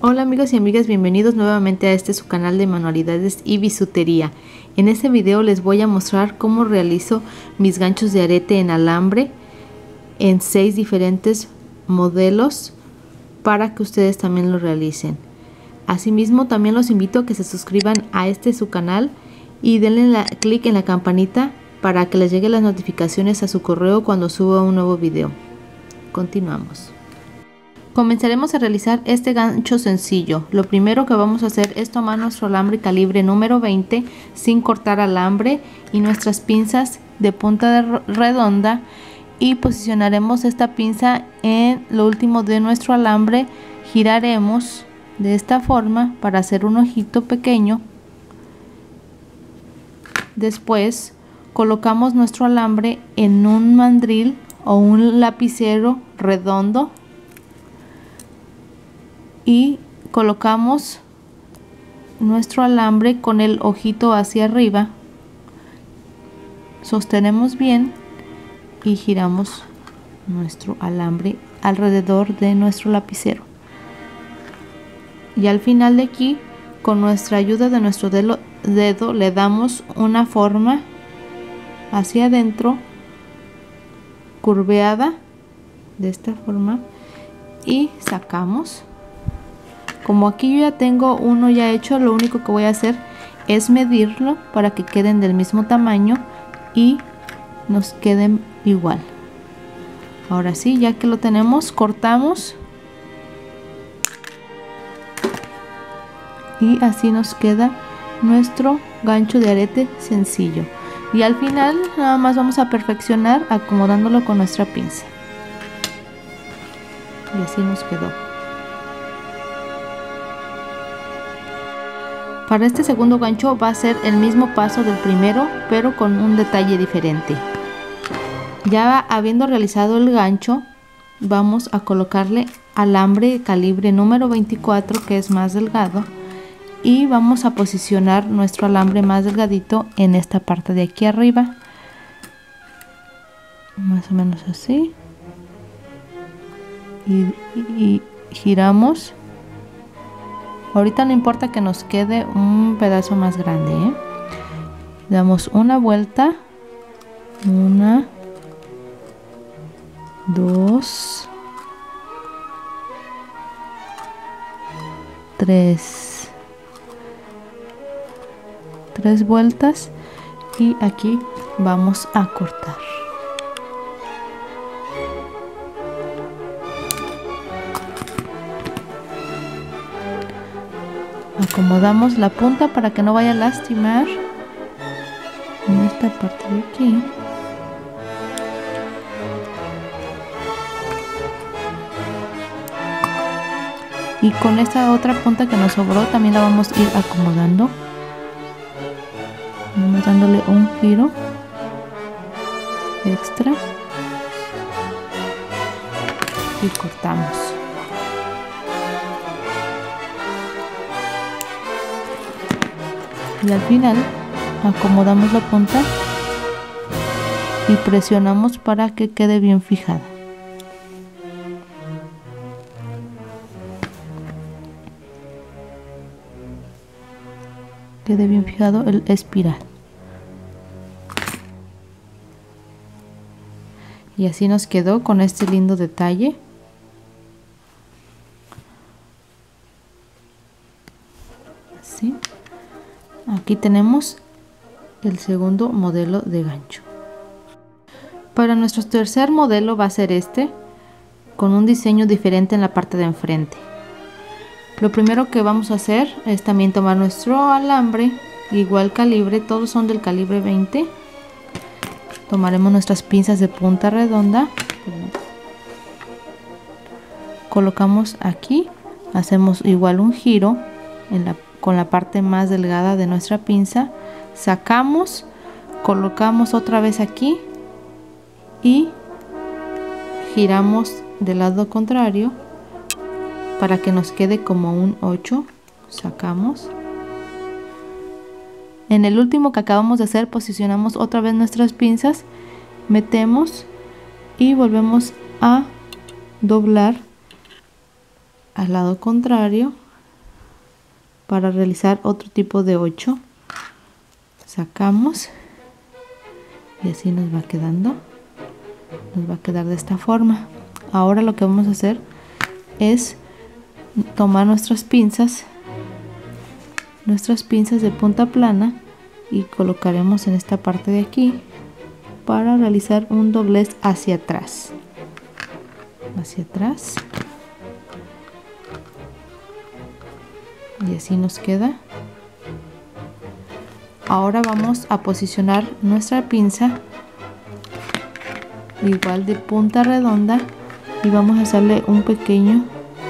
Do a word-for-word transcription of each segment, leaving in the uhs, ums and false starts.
Hola amigos y amigas, bienvenidos nuevamente a este su canal de manualidades y bisutería. En este video les voy a mostrar cómo realizo mis ganchos de arete en alambre en seis diferentes modelos para que ustedes también lo realicen. Asimismo, también los invito a que se suscriban a este su canal y denle la, clic en la campanita para que les lleguen las notificaciones a su correo cuando suba un nuevo video. Continuamos. Comenzaremos a realizar este gancho sencillo. Lo primero que vamos a hacer es tomar nuestro alambre calibre número veinte sin cortar alambre y nuestras pinzas de punta de redonda, y posicionaremos esta pinza en lo último de nuestro alambre. Giraremos de esta forma para hacer un ojito pequeño. Después colocamos nuestro alambre en un mandril o un lapicero redondo y colocamos nuestro alambre con el ojito hacia arriba, sostenemos bien y giramos nuestro alambre alrededor de nuestro lapicero, y al final de aquí, con nuestra ayuda de nuestro dedo, dedo le damos una forma hacia adentro curveada de esta forma y sacamos. Como aquí yo ya tengo uno ya hecho, lo único que voy a hacer es medirlo para que queden del mismo tamaño y nos queden igual. Ahora sí, ya que lo tenemos, cortamos y así nos queda nuestro gancho de arete sencillo. Y al final nada más vamos a perfeccionar acomodándolo con nuestra pinza. Y así nos quedó. Para este segundo gancho va a ser el mismo paso del primero, pero con un detalle diferente. Ya habiendo realizado el gancho, vamos a colocarle alambre calibre número veinticuatro, que es más delgado, y vamos a posicionar nuestro alambre más delgadito en esta parte de aquí arriba, más o menos así, y, y, y giramos. Ahorita no importa que nos quede un pedazo más grande, ¿eh? Damos una vuelta, una, dos, tres, tres vueltas, y aquí vamos a cortar. Acomodamos la punta para que no vaya a lastimar en esta parte de aquí. Y con esta otra punta que nos sobró también la vamos a ir acomodando. Vamos dándole un giro extra y cortamos. Y al final acomodamos la punta y presionamos para que quede bien fijada. Quede bien fijado el espiral. Y así nos quedó con este lindo detalle. Así. Aquí tenemos el segundo modelo de gancho. Para nuestro tercer modelo va a ser este, con un diseño diferente en la parte de enfrente. Lo primero que vamos a hacer es también tomar nuestro alambre, igual calibre, todos son del calibre veinte. Tomaremos nuestras pinzas de punta redonda, colocamos aquí, hacemos igual un giro en la con la parte más delgada de nuestra pinza, sacamos, colocamos otra vez aquí y giramos del lado contrario para que nos quede como un ocho. Sacamos. En el último que acabamos de hacer, posicionamos otra vez nuestras pinzas, metemos y volvemos a doblar al lado contrario para realizar otro tipo de ocho. Sacamos y así nos va quedando, nos va a quedar de esta forma. Ahora lo que vamos a hacer es tomar nuestras pinzas, nuestras pinzas de punta plana y colocaremos en esta parte de aquí para realizar un doblez hacia atrás, hacia atrás, y así nos queda. Ahora vamos a posicionar nuestra pinza igual de punta redonda y vamos a hacerle un pequeño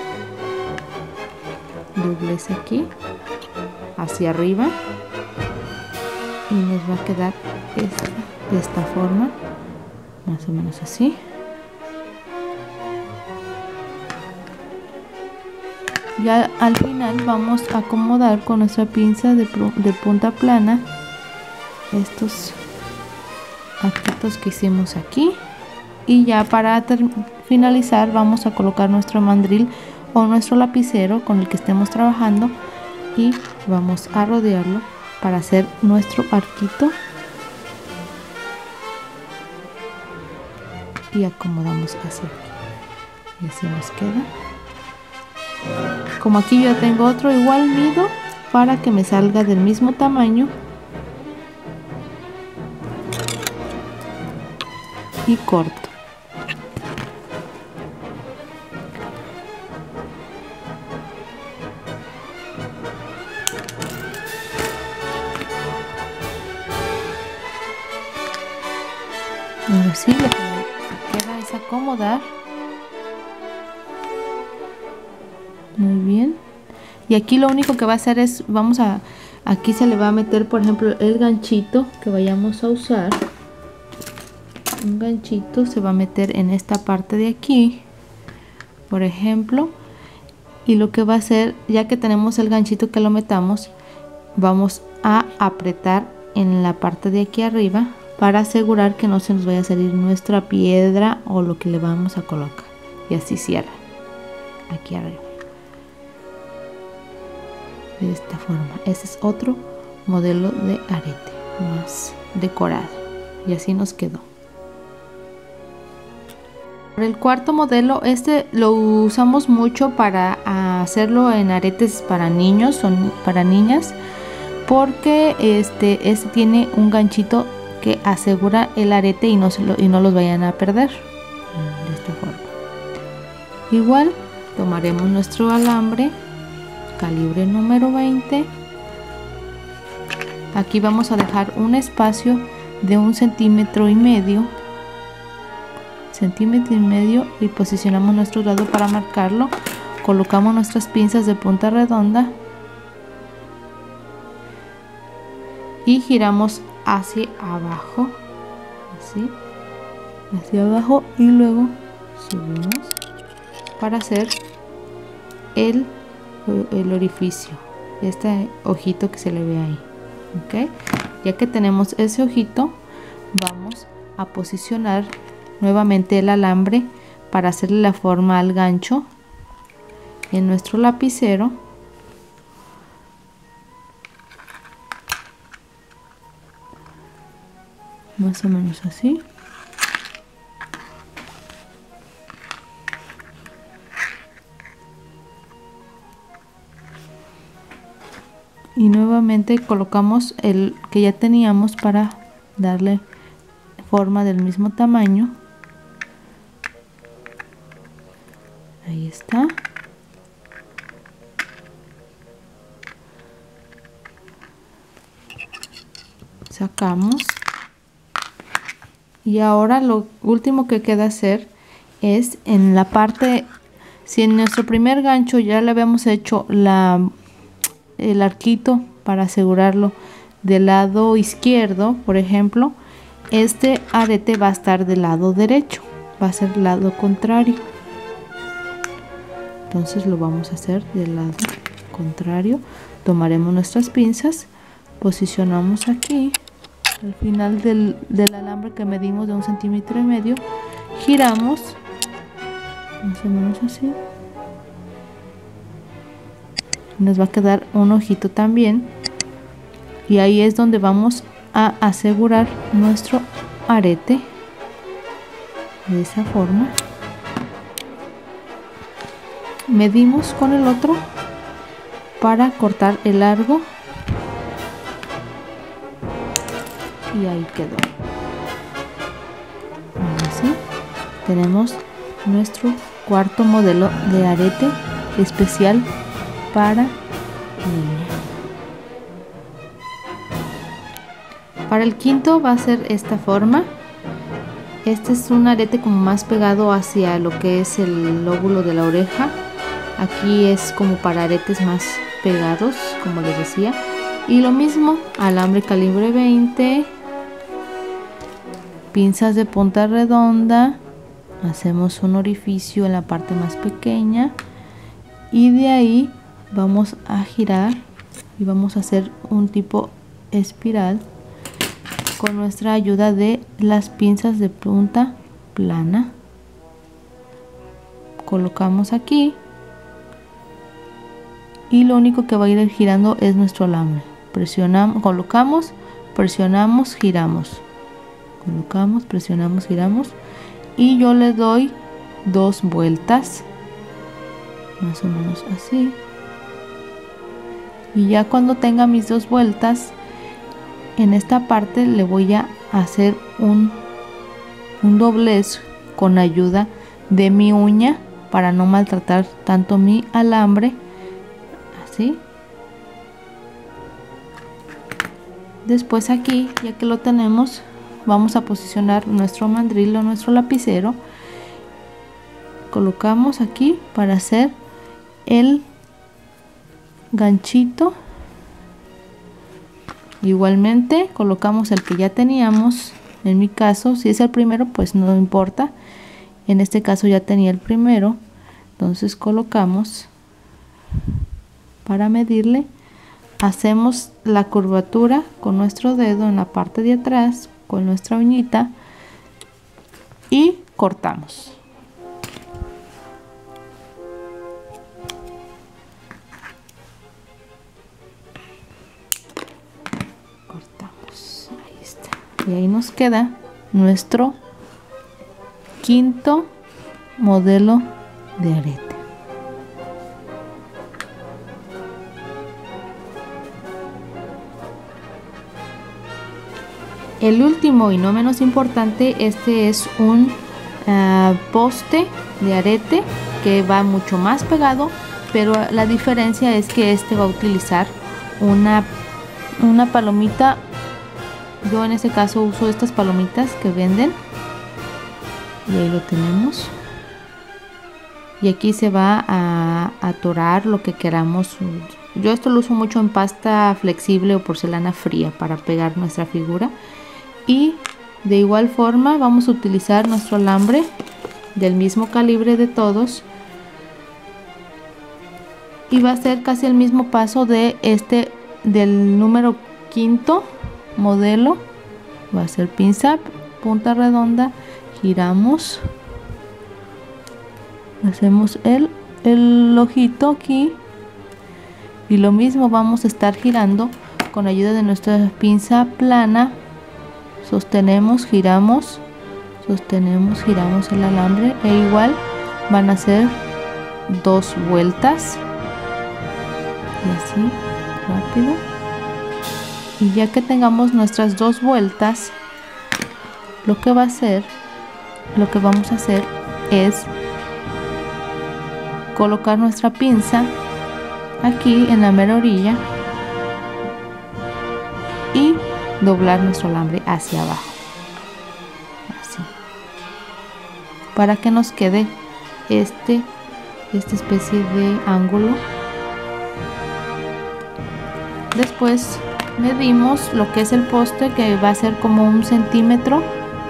doblez aquí hacia arriba y nos va a quedar esta, de esta forma, más o menos así. Ya al final vamos a acomodar con nuestra pinza de, de punta plana estos arquitos que hicimos aquí, y ya para finalizar vamos a colocar nuestro mandril o nuestro lapicero con el que estemos trabajando y vamos a rodearlo para hacer nuestro arquito y acomodamos hacia aquí y así nos queda. Como aquí yo tengo otro igual, mido para que me salga del mismo tamaño y corto. Y así lo que me queda es acomodar. Muy bien. Y aquí lo único que va a hacer es, vamos a, aquí se le va a meter, por ejemplo, el ganchito que vayamos a usar. Un ganchito se va a meter en esta parte de aquí, por ejemplo. Y lo que va a hacer, ya que tenemos el ganchito que lo metamos, vamos a apretar en la parte de aquí arriba para asegurar que no se nos vaya a salir nuestra piedra o lo que le vamos a colocar. Y así cierra aquí arriba. De esta forma. Este es otro modelo de arete más decorado y así nos quedó. El cuarto modelo, este lo usamos mucho para hacerlo en aretes para niños, son para niñas, porque este, este tiene un ganchito que asegura el arete y no, se lo, y no los vayan a perder. De esta forma. Igual tomaremos nuestro alambre calibre número veinte. Aquí vamos a dejar un espacio de un centímetro y medio centímetro y medio y posicionamos nuestro lado para marcarlo. Colocamos nuestras pinzas de punta redonda y giramos hacia abajo, así, hacia abajo, y luego subimos para hacer el el orificio, este ojito que se le ve ahí. Ok, ya que tenemos ese ojito, vamos a posicionar nuevamente el alambre para hacerle la forma al gancho en nuestro lapicero. Más o menos así. Y nuevamente colocamos el que ya teníamos para darle forma del mismo tamaño. Ahí está. Sacamos. Y ahora lo último que queda hacer es en la parte, si en nuestro primer gancho ya le habíamos hecho la el arquito para asegurarlo del lado izquierdo, por ejemplo, este arete va a estar del lado derecho, va a ser el lado contrario. Entonces lo vamos a hacer del lado contrario. Tomaremos nuestras pinzas, posicionamos aquí al final del, del alambre que medimos de un centímetro y medio, giramos más o menos así Nos va a quedar un ojito también. Y ahí es donde vamos a asegurar nuestro arete. De esa forma. Medimos con el otro para cortar el largo. Y ahí quedó. Así tenemos nuestro cuarto modelo de arete especial para niña. Para el quinto va a ser esta forma. Este es un arete como más pegado hacia lo que es el lóbulo de la oreja. Aquí es como para aretes más pegados, como les decía. Y lo mismo, alambre calibre veinte, pinzas de punta redonda, hacemos un orificio en la parte más pequeña y de ahí vamos a girar y vamos a hacer un tipo espiral con nuestra ayuda de las pinzas de punta plana. Colocamos aquí y lo único que va a ir girando es nuestro alambre. Presionamos, colocamos, presionamos, giramos. Colocamos, presionamos, giramos y yo le doy dos vueltas, más o menos así. Y ya cuando tenga mis dos vueltas, en esta parte le voy a hacer un, un doblez con ayuda de mi uña para no maltratar tanto mi alambre. Así. Después aquí, ya que lo tenemos, vamos a posicionar nuestro mandril o nuestro lapicero. Colocamos aquí para hacer el ganchito. Igualmente colocamos el que ya teníamos. En mi caso, si es el primero, pues no importa. En este caso ya tenía el primero. Entonces colocamos para medirle. Hacemos la curvatura con nuestro dedo en la parte de atrás, con nuestra uñita, y cortamos. Cortamos, ahí está. Y ahí nos queda nuestro quinto modelo de arete. El último y no menos importante, este es un uh, poste de arete que va mucho más pegado, pero la diferencia es que este va a utilizar una, una palomita. Yo en este caso uso estas palomitas que venden y ahí lo tenemos. Y aquí se va a atorar lo que queramos. Yo esto lo uso mucho en pasta flexible o porcelana fría para pegar nuestra figura. Y de igual forma vamos a utilizar nuestro alambre del mismo calibre de todos. Y va a ser casi el mismo paso de este, del número quinto modelo. Va a ser pinza, punta redonda, giramos. Hacemos el, el ojito aquí. Y lo mismo vamos a estar girando con ayuda de nuestra pinza plana. Sostenemos, giramos, sostenemos, giramos el alambre e igual van a ser dos vueltas y así rápido. Y ya que tengamos nuestras dos vueltas, lo que va a hacer, lo que vamos a hacer es colocar nuestra pinza aquí en la mera orilla y doblar nuestro alambre hacia abajo, así, para que nos quede este esta especie de ángulo. Después medimos lo que es el poste, que va a ser como un centímetro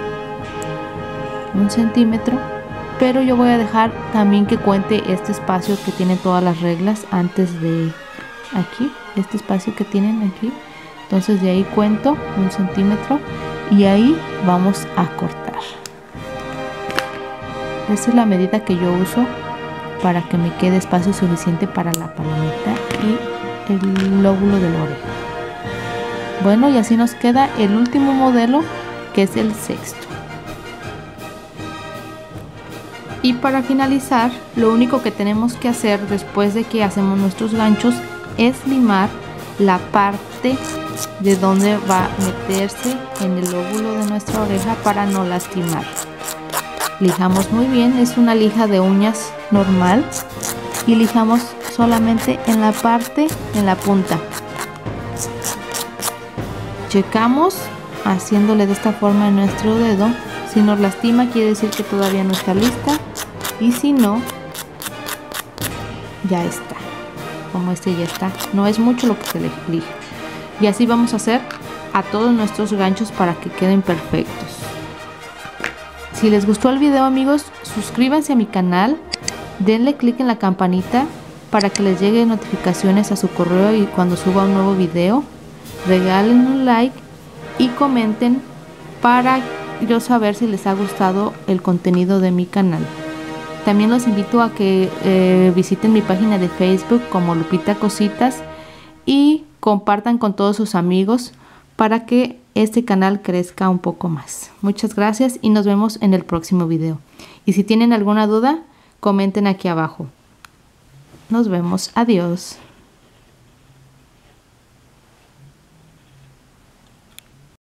un centímetro pero yo voy a dejar también que cuente este espacio que tiene todas las reglas antes de aquí, este espacio que tienen aquí. Entonces de ahí cuento un centímetro y ahí vamos a cortar. Esa es la medida que yo uso para que me quede espacio suficiente para la palomita y el lóbulo de la oreja. Bueno, y así nos queda el último modelo, que es el sexto. Y para finalizar, lo único que tenemos que hacer después de que hacemos nuestros ganchos es limar la parte de donde va a meterse en el lóbulo de nuestra oreja para no lastimar. Lijamos muy bien, es una lija de uñas normal y lijamos solamente en la parte, en la punta. Checamos haciéndole de esta forma en nuestro dedo. Si nos lastima quiere decir que todavía no está lista, y si no, ya está. Como este ya está, no es mucho lo que se le lija. Y así vamos a hacer a todos nuestros ganchos para que queden perfectos. Si les gustó el video, amigos, suscríbanse a mi canal, denle clic en la campanita para que les lleguen notificaciones a su correo y cuando suba un nuevo video. Regalen un like y comenten para yo saber si les ha gustado el contenido de mi canal. También los invito a que eh, visiten mi página de Facebook como Lupita Cositas y compartan con todos sus amigos para que este canal crezca un poco más. Muchas gracias y nos vemos en el próximo video. Y si tienen alguna duda, comenten aquí abajo. Nos vemos. Adiós.